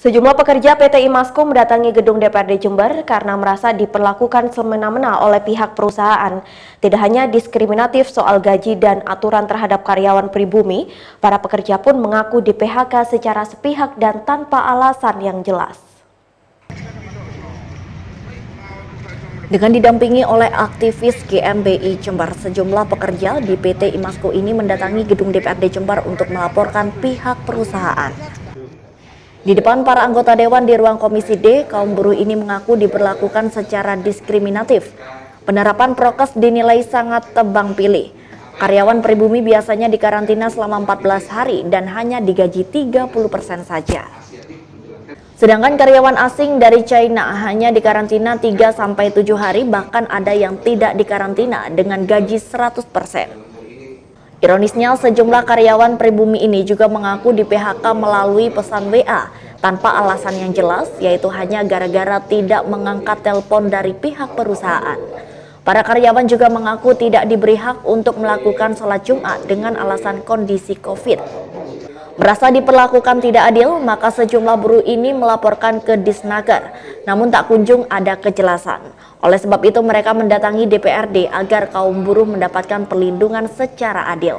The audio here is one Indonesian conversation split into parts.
Sejumlah pekerja PT Imasco mendatangi gedung DPRD Jember karena merasa diperlakukan semena-mena oleh pihak perusahaan. Tidak hanya diskriminatif soal gaji dan aturan terhadap karyawan pribumi, para pekerja pun mengaku di-PHK secara sepihak dan tanpa alasan yang jelas. Dengan didampingi oleh aktivis GMBI Jember, sejumlah pekerja di PT Imasco ini mendatangi gedung DPRD Jember untuk melaporkan pihak perusahaan. Di depan para anggota dewan di ruang Komisi D, kaum buruh ini mengaku diperlakukan secara diskriminatif. Penerapan prokes dinilai sangat tebang pilih. Karyawan pribumi biasanya dikarantina selama 14 hari dan hanya digaji 30% saja. Sedangkan karyawan asing dari China hanya dikarantina 3-7 hari, bahkan ada yang tidak dikarantina dengan gaji 100%. Ironisnya, sejumlah karyawan pribumi ini juga mengaku di-PHK melalui pesan WA tanpa alasan yang jelas, yaitu hanya gara-gara tidak mengangkat telepon dari pihak perusahaan. Para karyawan juga mengaku tidak diberi hak untuk melakukan sholat Jumat dengan alasan kondisi COVID. Merasa diperlakukan tidak adil, maka sejumlah buruh ini melaporkan ke Disnaker, namun tak kunjung ada kejelasan. Oleh sebab itu mereka mendatangi DPRD agar kaum buruh mendapatkan perlindungan secara adil.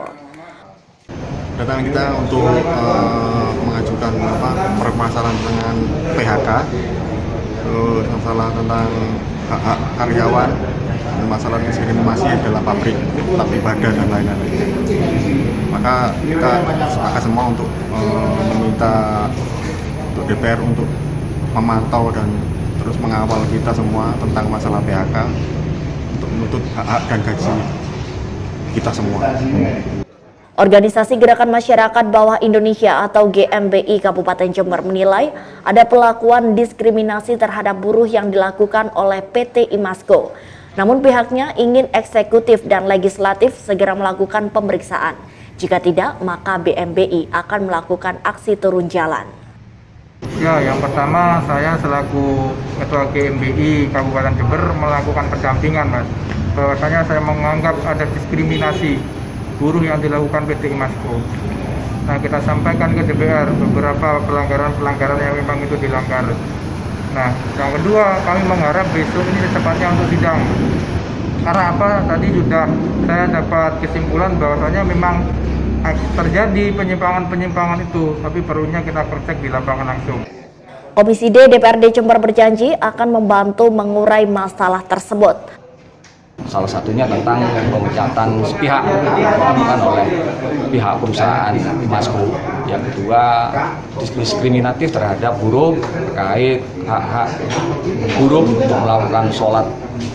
Datang kita untuk mengajukan permasalahan dengan PHK, terus masalah tentang hak-hak karyawan, masalah diskriminasi dalam pabrik, tempat ibadah dan lain-lain. Maka kita sepakat semua untuk meminta untuk DPR untuk memantau dan terus mengawal kita semua tentang masalah PHK untuk menuntut hak-hak dan gaji kita semua. Organisasi Gerakan Masyarakat Bawah Indonesia atau GMBI Kabupaten Jember menilai ada perlakuan diskriminasi terhadap buruh yang dilakukan oleh PT Imasco. Namun pihaknya ingin eksekutif dan legislatif segera melakukan pemeriksaan. Jika tidak, maka BMBI akan melakukan aksi turun jalan. Ya, yang pertama saya selaku Ketua GMBI Kabupaten Jember melakukan pendampingan, Mas. Bahwasanya saya menganggap ada diskriminasi buruh yang dilakukan PT Imasco. Nah, kita sampaikan ke DPR beberapa pelanggaran-pelanggaran yang memang itu dilanggar. Nah, yang kedua, kami mengharap besok ini secepatnya untuk sidang. Karena apa? Tadi sudah saya dapat kesimpulan bahwasanya memang terjadi penyimpangan-penyimpangan itu, tapi perlunya kita cek di lapangan langsung. Komisi D DPRD Jember berjanji akan membantu mengurai masalah tersebut. Salah satunya tentang pemecatan sepihak dilakukan oleh pihak perusahaan Imasco. Yang kedua, diskriminatif terhadap buruh terkait hak-hak buruh untuk melakukan sholat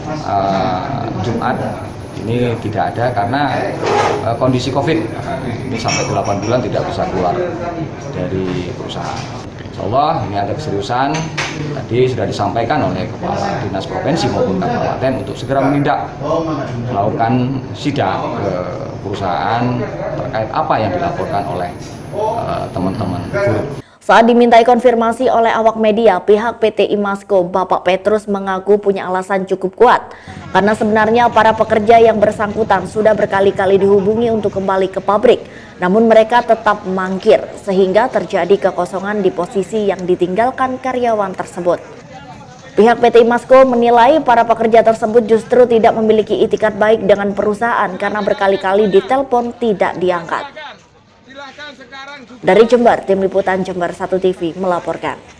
Jumat. Ini tidak ada karena kondisi COVID. Ini sampai 8 bulan tidak bisa keluar dari perusahaan. Insya Allah ini ada keseriusan. Tadi sudah disampaikan oleh Kepala Dinas Provinsi maupun Kabupaten untuk segera menindak, melakukan sidak ke perusahaan terkait apa yang dilaporkan oleh teman-teman buruh. Saat dimintai konfirmasi oleh awak media, pihak PT Imasco, Bapak Petrus mengaku punya alasan cukup kuat. Karena sebenarnya para pekerja yang bersangkutan sudah berkali-kali dihubungi untuk kembali ke pabrik. Namun mereka tetap mangkir, sehingga terjadi kekosongan di posisi yang ditinggalkan karyawan tersebut. Pihak PT Imasco menilai para pekerja tersebut justru tidak memiliki itikat baik dengan perusahaan karena berkali-kali ditelepon tidak diangkat. Dari Jember, Tim Liputan Jember 1 TV melaporkan.